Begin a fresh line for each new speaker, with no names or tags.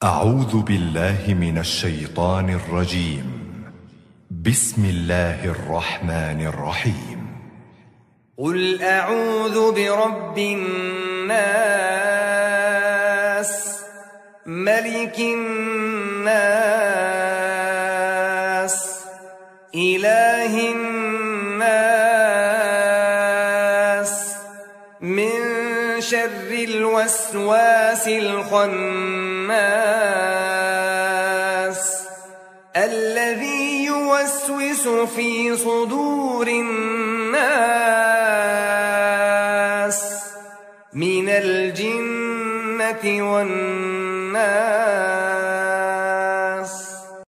أعوذ بالله من الشيطان الرجيم. بسم الله الرحمن الرحيم.
قل أعوذ برب الناس ملك الناس إله الناس من شر الوسواس الخناس الذي يوسوس في صدور الناس من الجنة والناس.